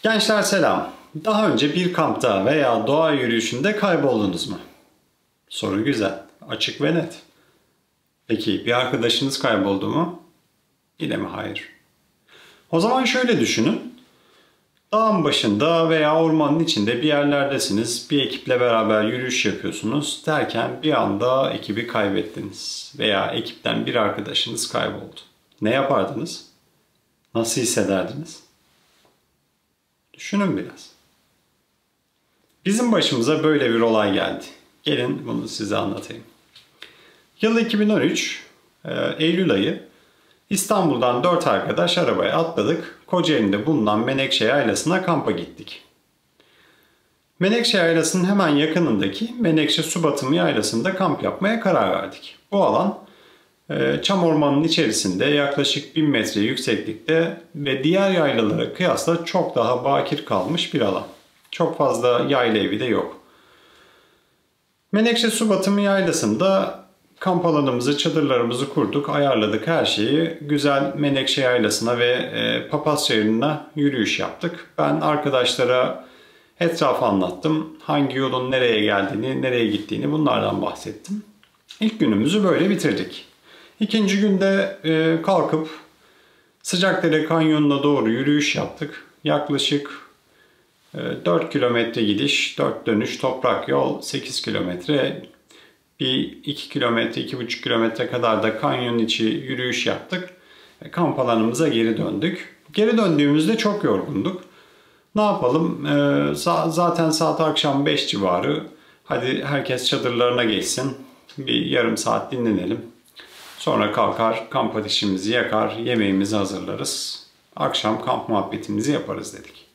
Gençler selam. Daha önce bir kampta veya doğa yürüyüşünde kayboldunuz mu? Soru güzel, açık ve net. Peki bir arkadaşınız kayboldu mu? Yine mi hayır? O zaman şöyle düşünün. Dağın başında veya ormanın içinde bir yerlerdesiniz. Bir ekiple beraber yürüyüş yapıyorsunuz. Derken bir anda ekibi kaybettiniz. Veya ekipten bir arkadaşınız kayboldu. Ne yapardınız? Nasıl hissederdiniz? Düşünün biraz. Bizim başımıza böyle bir olay geldi. Gelin bunu size anlatayım. Yıl 2013, Eylül ayı. İstanbul'dan 4 arkadaş arabaya atladık. Kocaeli'nde bulunan Menekşe Yaylası'na kampa gittik. Menekşe Yaylası'nın hemen yakınındaki Menekşe Subatımı Yaylası'nda kamp yapmaya karar verdik. Bu alan çam ormanının içerisinde yaklaşık 1000 metre yükseklikte ve diğer yaylalara kıyasla çok daha bakir kalmış bir alan. Çok fazla yayla evi de yok. Menekşe Subatımı Yaylası'nda kamp alanımızı, çadırlarımızı kurduk, ayarladık her şeyi. Güzel Menekşe Yaylası'na ve Papaz Çayırı'na yürüyüş yaptık. Ben arkadaşlara etrafı anlattım. Hangi yolun nereye geldiğini, nereye gittiğini bunlardan bahsettim. İlk günümüzü böyle bitirdik. İkinci günde kalkıp Sıcakdere Kanyonu'na doğru yürüyüş yaptık. Yaklaşık 4 kilometre gidiş, 4 dönüş toprak yol, 8 kilometre. Bir 2 kilometre, 2,5 kilometre kadar da kanyon içi yürüyüş yaptık. Kamp alanımıza geri döndük. Geri döndüğümüzde çok yorgunduk. Ne yapalım? Zaten saat akşam 5 civarı. Hadi herkes çadırlarına geçsin. Bir yarım saat dinlenelim. Sonra kalkar, kamp ateşimizi yakar, yemeğimizi hazırlarız. Akşam kamp muhabbetimizi yaparız dedik.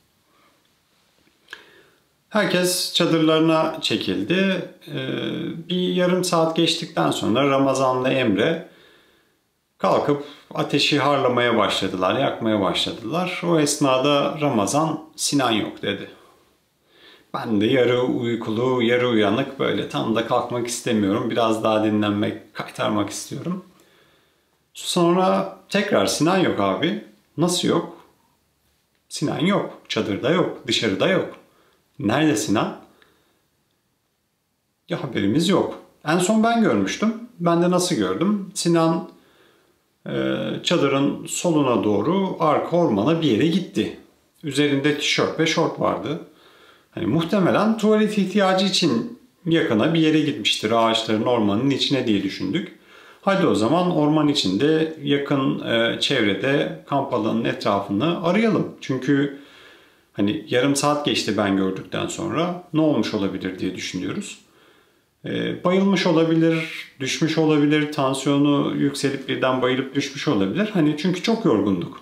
Herkes çadırlarına çekildi. Bir yarım saat geçtikten sonra Ramazan'la Emre kalkıp ateşi harlamaya başladılar, yakmaya başladılar. O esnada Ramazan "Sinan yok" dedi. Ben de yarı uykulu, yarı uyanık böyle tam da kalkmak istemiyorum. Biraz daha dinlenmek, kaytarmak istiyorum. Sonra tekrar "Sinan yok abi." "Nasıl yok?" "Sinan yok, çadırda yok, dışarıda yok." "Nerede Sinan?" "Ya haberimiz yok. En son ben görmüştüm." "Ben de nasıl gördüm?" "Sinan çadırın soluna doğru arka ormana bir yere gitti. Üzerinde tişört ve şort vardı. Hani muhtemelen tuvalet ihtiyacı için yakına bir yere gitmiştir, ağaçların ormanın içine diye düşündük. Hadi o zaman orman içinde yakın çevrede kamp alanının etrafını arayalım. Çünkü hani yarım saat geçti ben gördükten sonra, ne olmuş olabilir diye düşünüyoruz. Bayılmış olabilir, düşmüş olabilir, tansiyonu yükselip birden bayılıp düşmüş olabilir. Hani çünkü çok yorgunduk.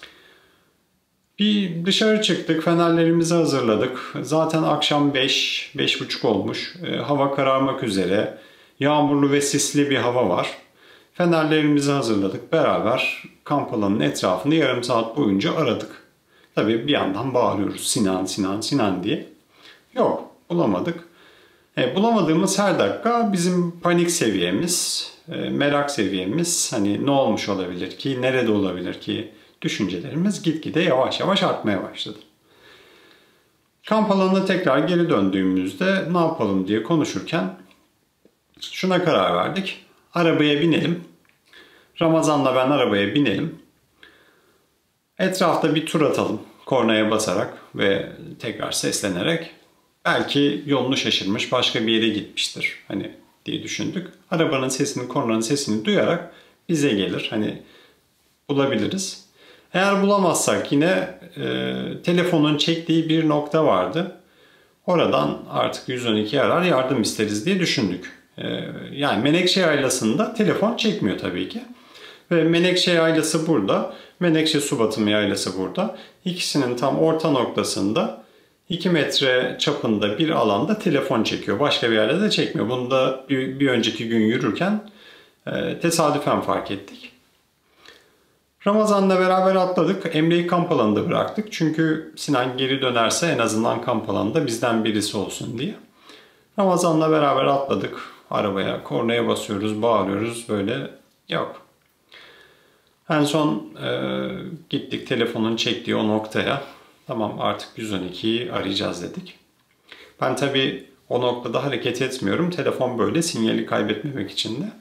Bir dışarı çıktık, fenerlerimizi hazırladık. Zaten akşam 5, 5:30 olmuş. Hava kararmak üzere. Yağmurlu ve sisli bir hava var. Fenerlerimizi hazırladık. Beraber kamp alanının etrafını yarım saat boyunca aradık. Tabii bir yandan bağırıyoruz "Sinan, Sinan, Sinan" diye. Yok, bulamadık. Bulamadığımız her dakika bizim panik seviyemiz, merak seviyemiz, hani ne olmuş olabilir ki, nerede olabilir ki düşüncelerimiz gitgide yavaş yavaş artmaya başladı. Kamp alanına tekrar geri döndüğümüzde ne yapalım diye konuşurken şuna karar verdik. Arabaya binelim. Ramazan'la ben arabaya binelim. Etrafta bir tur atalım. Kornaya basarak ve tekrar seslenerek. Belki yolunu şaşırmış, başka bir yere gitmiştir hani diye düşündük. Arabanın sesini, kornanın sesini duyarak bize gelir. Hani bulabiliriz. Eğer bulamazsak yine telefonun çektiği bir nokta vardı. Oradan artık 112 arar, yardım isteriz diye düşündük. Yani Menekşe Yaylası'nda telefon çekmiyor tabii ki. Ve Menekşe Yaylası burada. Menekşe Subatımı Yaylası burada. İkisinin tam orta noktasında 2 metre çapında bir alanda telefon çekiyor. Başka bir yerde de çekmiyor. Bunu da bir önceki gün yürürken tesadüfen fark ettik. Ramazan'la beraber atladık. Emre'yi kamp alanında bıraktık. Çünkü Sinan geri dönerse en azından kamp alanında bizden birisi olsun diye. Ramazan'la beraber atladık arabaya. Kornaya basıyoruz, bağırıyoruz. Böyle yok. En son gittik telefonun çektiği o noktaya. Tamam, artık 112'yi arayacağız dedik. Ben tabii o noktada hareket etmiyorum. Telefon böyle, sinyali kaybetmemek için de.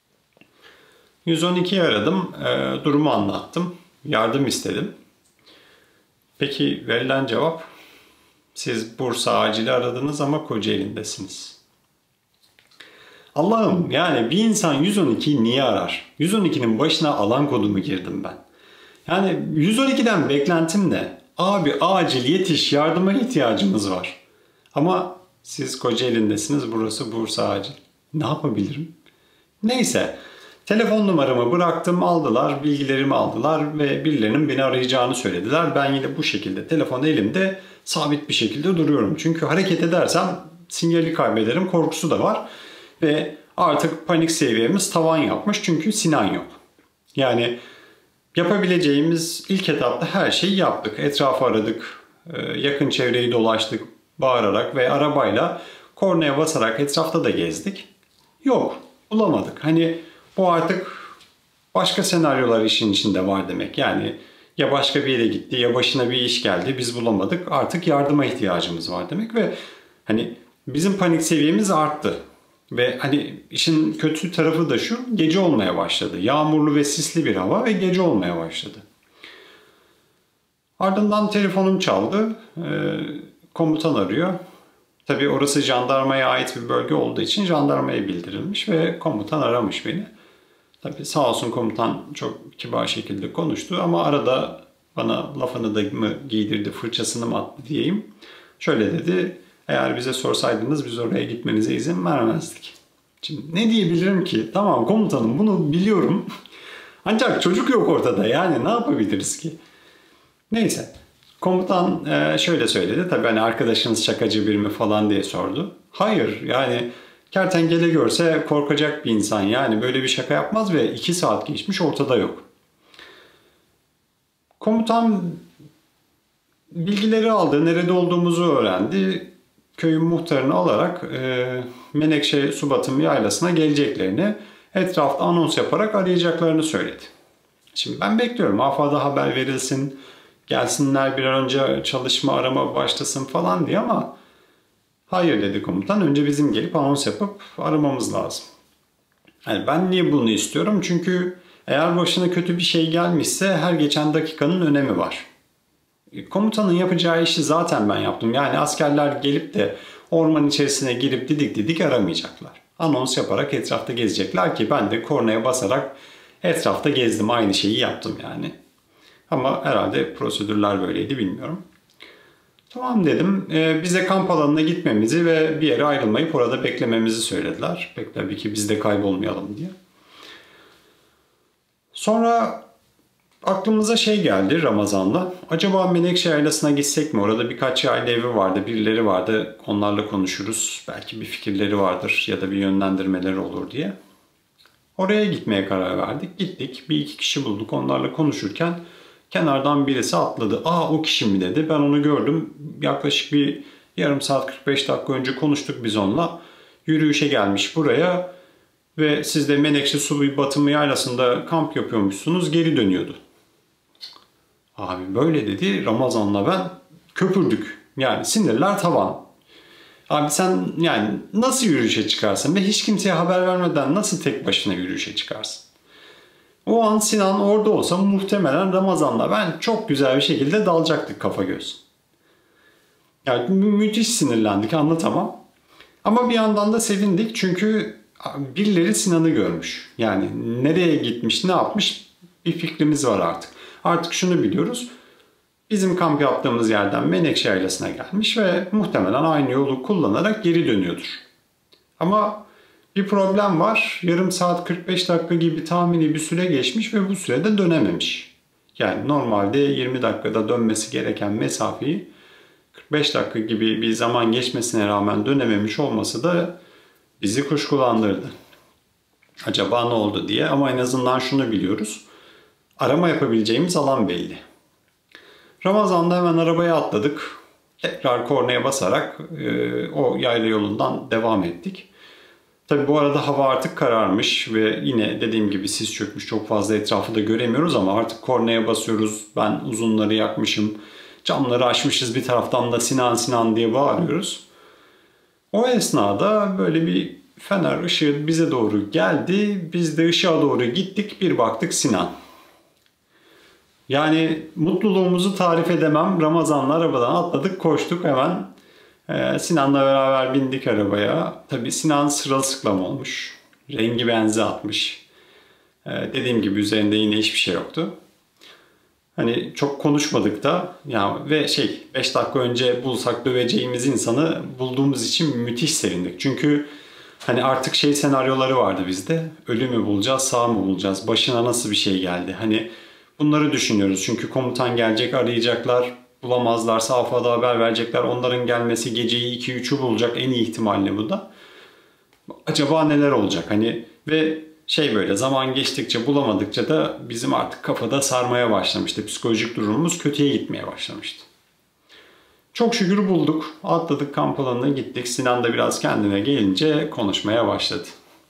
112'yi aradım. Durumu anlattım. Yardım istedim. Peki verilen cevap: siz Bursa acili aradınız ama Kocaeli'ndesiniz. Allah'ım, yani bir insan 112'yi niye arar? 112'nin başına alan kodumu girdim ben. Yani 112'den beklentim ne? Abi acil yetiş, yardıma ihtiyacımız var. Ama siz Kocaeli'ndesiniz, burası Bursa acil. Ne yapabilirim? Neyse, telefon numaramı bıraktım, aldılar, bilgilerimi aldılar ve birilerinin beni arayacağını söylediler. Ben yine bu şekilde telefon elimde sabit bir şekilde duruyorum. Çünkü hareket edersem sinyali kaybederim korkusu da var. Ve artık panik seviyemiz tavan yapmış çünkü Sinan yok. Yani yapabileceğimiz ilk etapta her şeyi yaptık. Etrafı aradık, yakın çevreyi dolaştık bağırarak ve arabayla kornaya basarak etrafta da gezdik. Yok, bulamadık. Hani bu artık başka senaryolar işin içinde var demek. Yani ya başka bir yere gitti ya başına bir iş geldi, biz bulamadık. Artık yardıma ihtiyacımız var demek ve hani bizim panik seviyemiz arttı. Ve hani işin kötü tarafı da şu, gece olmaya başladı. Yağmurlu ve sisli bir hava ve gece olmaya başladı. Ardından telefonum çaldı. Komutan arıyor. Tabii orası jandarmaya ait bir bölge olduğu için jandarmaya bildirilmiş ve komutan aramış beni. Tabii sağ olsun komutan çok kibar şekilde konuştu ama arada bana lafını da mı giydirdi, fırçasını mı attı diyeyim. Şöyle dedi: eğer bize sorsaydınız biz oraya gitmenize izin vermezdik. Şimdi ne diyebilirim ki? Tamam komutanım, bunu biliyorum. Ancak çocuk yok ortada, yani ne yapabiliriz ki? Neyse. Komutan şöyle söyledi. Tabii hani arkadaşınız şakacı biri mi falan diye sordu. Hayır, yani kertenkele görse korkacak bir insan, yani böyle bir şaka yapmaz ve 2 saat geçmiş ortada yok. Komutan bilgileri aldı, nerede olduğumuzu öğrendi. Köyün muhtarını alarak Menekşe Subatım Yaylası'na geleceklerini, etrafta anons yaparak arayacaklarını söyledi. Şimdi ben bekliyorum, AFAD'a haber verilsin, gelsinler bir an önce çalışma arama başlasın falan diye ama hayır dedi komutan, önce bizim gelip anons yapıp aramamız lazım. Yani ben niye bunu istiyorum? Çünkü eğer başına kötü bir şey gelmişse her geçen dakikanın önemi var. Komutanın yapacağı işi zaten ben yaptım. Yani askerler gelip de orman içerisine girip didik didik aramayacaklar. Anons yaparak etrafta gezecekler ki ben de kornaya basarak etrafta gezdim. Aynı şeyi yaptım yani. Ama herhalde prosedürler böyleydi, bilmiyorum. Tamam dedim. Bize kamp alanına gitmemizi ve bir yere ayrılmayıp orada beklememizi söylediler. Pek tabii ki biz de kaybolmayalım diye. Sonra aklımıza şey geldi Ramazan'la. Acaba Menekşe Yaylası'na gitsek mi? Orada birkaç aile evi vardı, birileri vardı. Onlarla konuşuruz. Belki bir fikirleri vardır ya da bir yönlendirmeleri olur diye. Oraya gitmeye karar verdik. Gittik. Bir iki kişi bulduk. Onlarla konuşurken kenardan birisi atladı. Aa, o kişi mi dedi. Ben onu gördüm. Yaklaşık bir yarım saat 45 dakika önce konuştuk biz onunla. Yürüyüşe gelmiş buraya ve siz de Menekşe Subatım Yaylası'nda kamp yapıyormuşsunuz. Geri dönüyordu. Abi böyle dedi. Ramazan'la ben köpürdük. Yani sinirler tavan. Abi sen yani nasıl yürüyüşe çıkarsın ve hiç kimseye haber vermeden nasıl tek başına yürüyüşe çıkarsın? O an Sinan orada olsa muhtemelen Ramazan'la ben çok güzel bir şekilde dalacaktık kafa göz. Yani müthiş sinirlendik, anlatamam. Ama bir yandan da sevindik çünkü birileri Sinan'ı görmüş. Yani nereye gitmiş, ne yapmış bir fikrimiz var artık. Artık şunu biliyoruz. Bizim kamp yaptığımız yerden Menekşe Yaylası'na gelmiş ve muhtemelen aynı yolu kullanarak geri dönüyordur. Ama bir problem var. Yarım saat 45 dakika gibi tahmini bir süre geçmiş ve bu sürede dönememiş. Yani normalde 20 dakikada dönmesi gereken mesafeyi 45 dakika gibi bir zaman geçmesine rağmen dönememiş olması da bizi kuşkulandırdı. Acaba ne oldu diye, ama en azından şunu biliyoruz. Arama yapabileceğimiz alan belli. Ramazan'da hemen arabaya atladık. Tekrar kornaya basarak o yayla yolundan devam ettik. Tabi bu arada hava artık kararmış ve yine dediğim gibi sis çökmüş. Çok fazla etrafı da göremiyoruz ama artık kornaya basıyoruz. Ben uzunları yakmışım. Camları açmışız, bir taraftan da Sinan Sinan diye bağırıyoruz. O esnada böyle bir fener ışığı bize doğru geldi. Biz de ışığa doğru gittik. Bir baktık Sinan. Yani mutluluğumuzu tarif edemem. Ramazan'la arabadan atladık, koştuk hemen. Sinan'la beraber bindik arabaya. Tabii Sinan sırılsıklam olmuş. Rengi benzi atmış. Dediğim gibi üzerinde yine hiçbir şey yoktu. Hani çok konuşmadık da ya ve 5 dakika önce bulsak döveceğimiz insanı bulduğumuz için müthiş sevindik. Çünkü hani artık senaryoları vardı bizde. Ölü mü bulacağız, sağ mı bulacağız? Başına nasıl bir şey geldi? Hani bunları düşünüyoruz. Çünkü komutan gelecek, arayacaklar. Bulamazlarsa AFAD'a haber verecekler. Onların gelmesi geceyi 2-3'ü bulacak. En iyi ihtimalle bu da. Acaba neler olacak? Hani ve böyle zaman geçtikçe bulamadıkça da bizim artık kafada sarmaya başlamıştı. Psikolojik durumumuz kötüye gitmeye başlamıştı. Çok şükür bulduk. Atladık, kamp alanına gittik. Sinan da biraz kendine gelince konuşmaya başladı.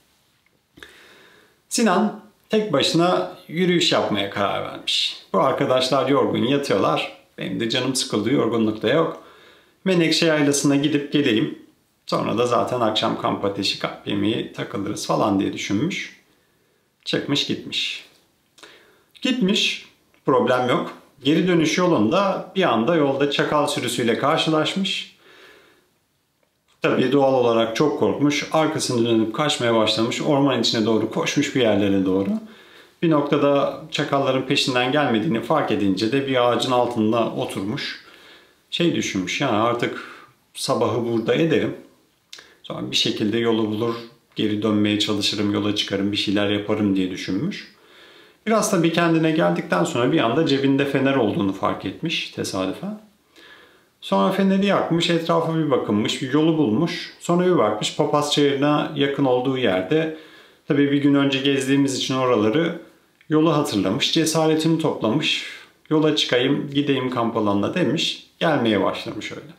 Sinan tek başına yürüyüş yapmaya karar vermiş. Bu arkadaşlar yorgun yatıyorlar. Benim de canım sıkıldı, yorgunluk da yok. Menekşe Yaylası'na gidip geleyim. Sonra da zaten akşam kamp ateşi, kamp yemeği takılırız falan diye düşünmüş. Çıkmış gitmiş. Gitmiş, problem yok. Geri dönüş yolunda bir anda yolda çakal sürüsüyle karşılaşmış. Tabii doğal olarak çok korkmuş. Arkasını dönüp kaçmaya başlamış. Orman içine doğru koşmuş bir yerlere doğru. Bir noktada çakalların peşinden gelmediğini fark edince de bir ağacın altında oturmuş. Düşünmüş, yani artık sabahı burada ederim. Sonra bir şekilde yolu bulur, geri dönmeye çalışırım, yola çıkarım, bir şeyler yaparım diye düşünmüş. Biraz tabii kendine geldikten sonra bir anda cebinde fener olduğunu fark etmiş tesadüfen. Sonra feneri yakmış, etrafa bir bakınmış, bir yolu bulmuş. Sonra bir bakmış Papaz Çayırı'na yakın olduğu yerde, tabii bir gün önce gezdiğimiz için oraları, yolu hatırlamış, cesaretini toplamış. Yola çıkayım, gideyim kamp alanına demiş, gelmeye başlamış öyle.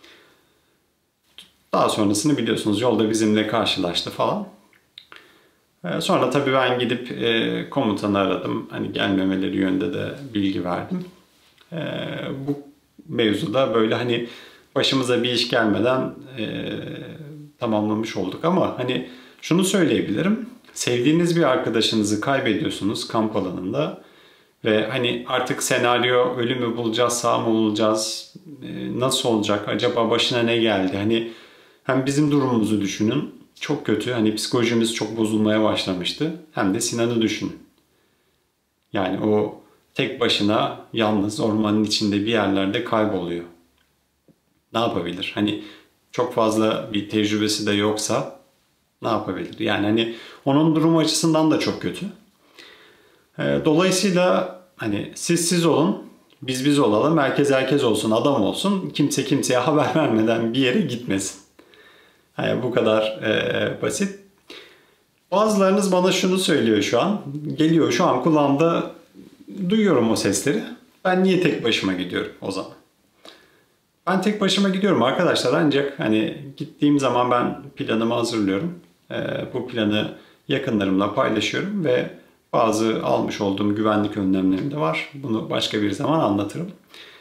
Daha sonrasını biliyorsunuz, yolda bizimle karşılaştı falan. Sonra tabii ben gidip komutanı aradım. Hani gelmemeleri yönünde de bilgi verdim. Bu mevzuda böyle hani başımıza bir iş gelmeden tamamlamış olduk. Ama hani şunu söyleyebilirim. Sevdiğiniz bir arkadaşınızı kaybediyorsunuz kamp alanında. Ve hani artık senaryo ölü mü bulacağız, sağ mı bulacağız, nasıl olacak, acaba başına ne geldi? Hani hem bizim durumumuzu düşünün. Çok kötü. Hani psikolojimiz çok bozulmaya başlamıştı. Hem de Sinan'ı düşünün. Yani o tek başına yalnız ormanın içinde bir yerlerde kayboluyor. Ne yapabilir? Hani çok fazla bir tecrübesi de yoksa ne yapabilir? Yani hani onun durumu açısından da çok kötü. Dolayısıyla hani siz olun, biz olalım, herkes olsun, adam olsun. Kimse kimseye haber vermeden bir yere gitmesin. Yani bu kadar basit. Bazılarınız bana şunu söylüyor şu an. Geliyor şu an kulağımda, duyuyorum o sesleri. Ben niye tek başıma gidiyorum o zaman? Ben tek başıma gidiyorum arkadaşlar, ancak hani gittiğim zaman ben planımı hazırlıyorum. Bu planı yakınlarımla paylaşıyorum ve bazı almış olduğum güvenlik önlemlerim de var. Bunu başka bir zaman anlatırım.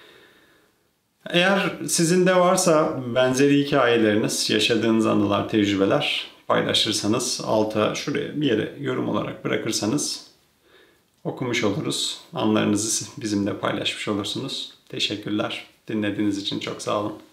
Eğer sizin de varsa benzeri hikayeleriniz, yaşadığınız anılar, tecrübeler paylaşırsanız, alta şuraya bir yere yorum olarak bırakırsanız okumuş oluruz. Anılarınızı bizimle paylaşmış olursunuz. Teşekkürler. Dinlediğiniz için çok sağ olun.